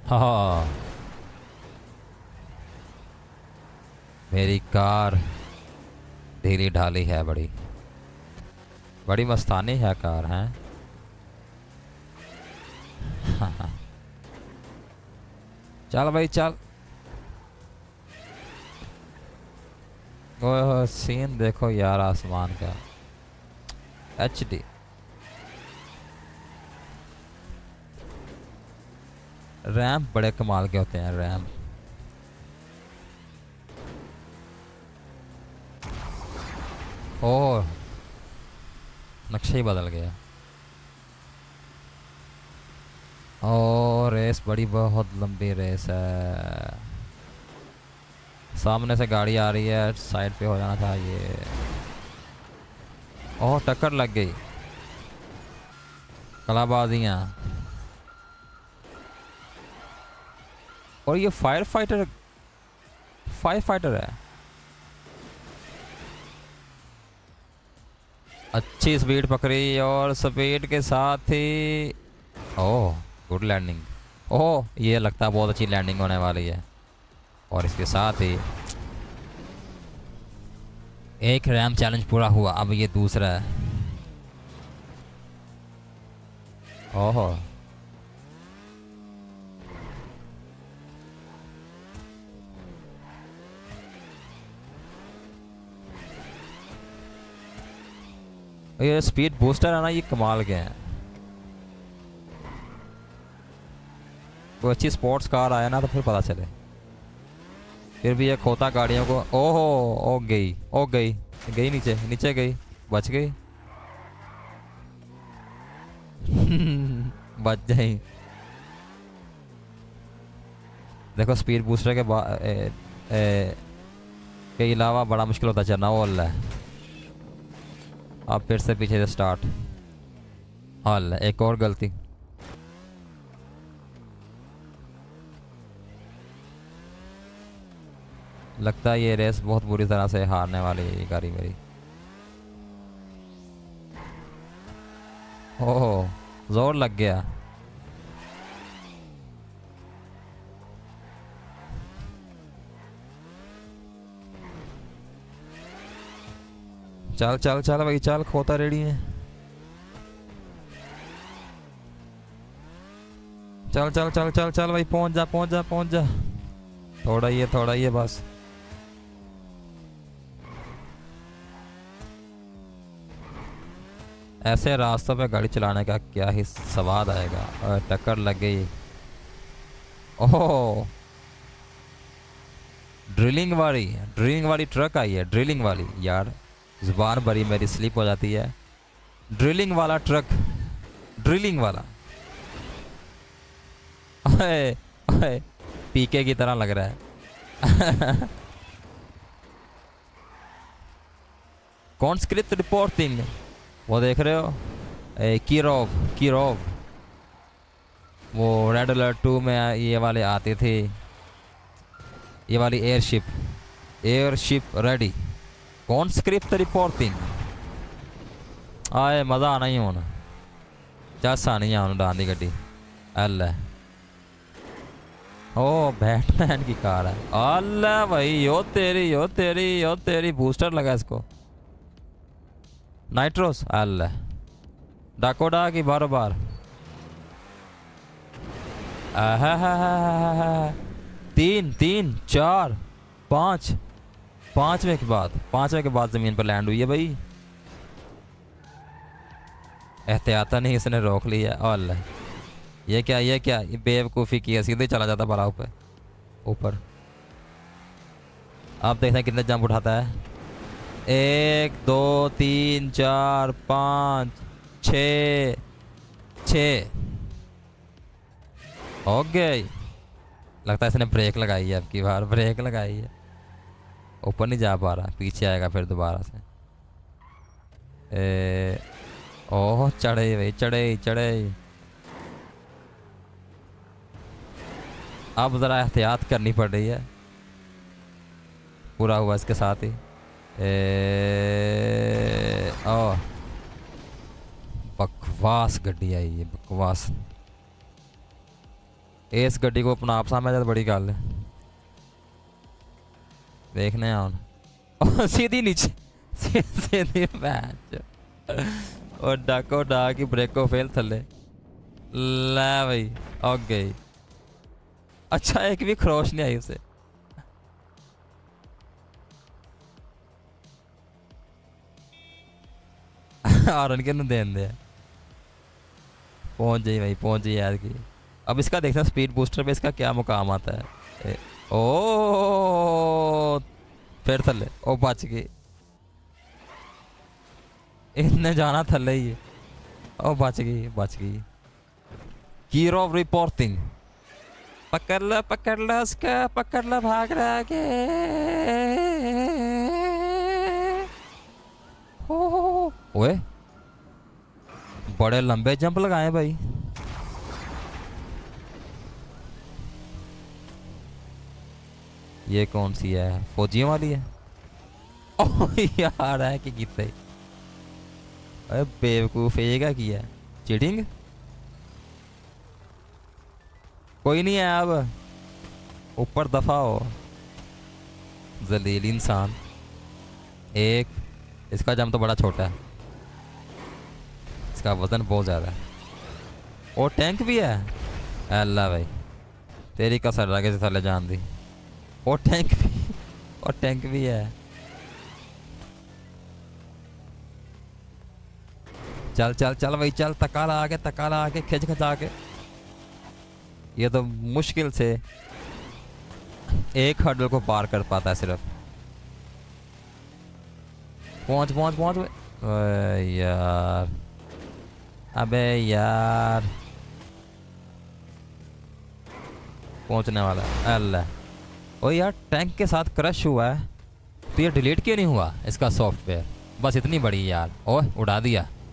हाँ, मेरी कार ढीली ढाली है, बड़ी बड़ी मस्तानी है कार है। चल भाई चल। ओह सीन देखो यार आसमान का, एचडी। रैम्प बड़े कमाल के होते हैं रैम्प। ओह नक्शा ही बदल गया। ओ रेस बड़ी बहुत लंबी रेस है। सामने से गाड़ी आ रही है, साइड पे हो जाना चाहिए। ओह टक्कर लग गई। कलाबाजियाँ। और ये फायर फाइटर है। अच्छी स्पीड पकड़ी और स्पीड के साथ ही ओह गुड लैंडिंग। ओह ये लगता है बहुत अच्छी लैंडिंग होने वाली है। और इसके साथ ही एक रैम चैलेंज पूरा हुआ, अब ये दूसरा है। ओहो ये स्पीड बूस्टर है ना, ये कमाल के हैं। कोई अच्छी स्पोर्ट्स कार आया ना तो फिर पता चले। फिर भी ये खोता गाड़ियों को। ओहो ओ गई, ओ गई, गई नीचे, नीचे गई, बच गई। बच जाई। देखो स्पीड बूस्टर के के अलावा बड़ा मुश्किल होता है चलना। वो अल्लाह है। अब फिर से पीछे से स्टार्ट। अल्लाह एक और गलती। लगता है ये रेस बहुत बुरी तरह से हारने वाली है ये गाड़ी मेरी। ओह जोर लग गया। चल चल चल भाई चल, खोता रेडी है। चल चल चल चल चल भाई, पहुंच जा पहुंच जा पहुंच जा। थोड़ा ही है बस। ऐसे रास्तों पे गाड़ी चलाने का क्या ही स्वाद आएगा। और टक्कर लग गई। ओह ड्रिलिंग वाली ट्रक आई है, ड्रिलिंग वाली यार। जुबान बड़ी मेरी स्लिप हो जाती है। ड्रिलिंग वाला ट्रक, ड्रिलिंग वाला। ओए ओए पीके की तरह लग रहा है। कॉन्स्क्रिप्ट रिपोर्टिंग, वो देख रहे हो? कीरोव कीरोव, वो रेड अलर्ट 2 में ये वाले आते थे। ये वाली एयरशिप रेडी। कॉन्स्क्रिप्ट रिपोर्टिंग आए, मज़ा आना ही होना। चस आनी है उन्होंने डांदी गड्डी। अल्लाह ओ बैटमैन की कार है। अल्लाह भाई यो तेरी बूस्टर लगा इसको। नाइट्रोस अल्लाह डाकोडा की बारो बार। तीन तीन चार पाँच, पांचवें के बाद जमीन पर लैंड हुई है भाई। एहतियाता नहीं इसने रोक लिया। अल्लाह ये क्या ये बेवकूफ़ी की है, सीधे चला जाता बड़ा ऊपर। आप देखते हैं कितने जंप उठाता है। 1 2 3 4 5 6 6। ओके लगता है इसने ब्रेक लगाई है, अब की बार ब्रेक लगाई है। ऊपर नहीं जा पा रहा, पीछे आएगा फिर दोबारा से। ओह चढ़े भाई चढ़े। अब ज़रा एहतियात करनी पड़ रही है। पूरा हुआ इसके साथ ही। ओह बकवास गड्डी आई है, बकवास। इस गड्डी को अपना आप सामने जाए बड़ी गल है। देखने हम सीधी नीचे सीधी मैच और डाको डाक की ब्रेको फेल थले ले भाई आ गई। अच्छा एक भी खरोश नहीं आई उसे। आरन के देन दे पहुंच जाइए भाई पहुंच जाइए यार की। अब इसका देखना स्पीड बूस्टर पे इसका क्या मुकाम आता है। ओ फिर थले ओ बच गई। इनने जाना थले ही है। ओ बच गई बच गई। Kirov reporting. पकड़ लो उसका पकड़ लो भाग रहा के। ओए बड़े लंबे जंप लगाए भाई। ये कौन सी है फौजियों वाली है। ओह यार है कि कितने अरे बेवकूफ ये क्या किया चीटिंग। कोई नहीं है अब ऊपर दफा हो जलील इंसान। एक इसका जम तो बड़ा छोटा है। इसका वजन बहुत ज़्यादा है। और टैंक भी है। अल्लाह भाई तेरी कसर आगे से थले जान दी। और टैंक भी है। चल चल चल भाई चल तकाला आके खिंच खचा के। ये तो मुश्किल से एक हर्डल को पार कर पाता है सिर्फ। पहुंच पहुंच पहुंच यार अबे यार पहुंचने वाला है। अल्लाह ओ यार टैंक के साथ क्रश हुआ है तो ये डिलीट क्यों नहीं हुआ इसका सॉफ्टवेयर। बस इतनी बड़ी यार ओह उड़ा दिया।